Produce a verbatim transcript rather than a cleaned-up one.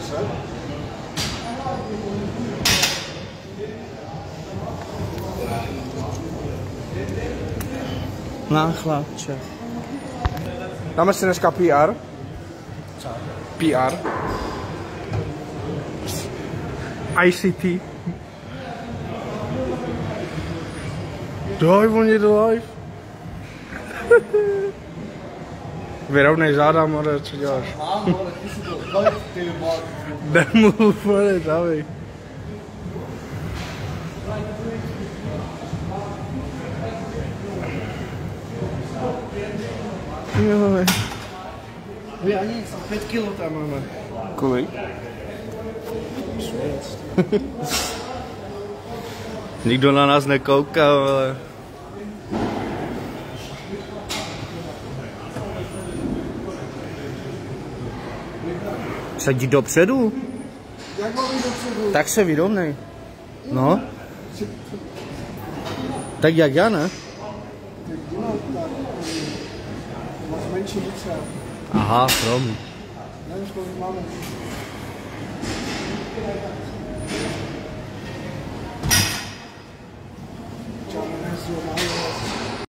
Náchlapče. Dáme si dneska P R. Co? P R. I C T. Daj oni do live. Vyrovnej záda, more, co děláš? Mám, ale ty si to zbalit, ty máš. Demu, more, dávej. Joj. Vy ani nic, pět kilo tam máme. Kolik? Nikdo na nás nekouká, ale... Sedí dopředu? Jak mám jít dopředu? Tak se vyrovnej. No. Tak jak já, ne? Máš menší ruce. Aha, promiň. Nevím, kolik máme. Čau, nenesu,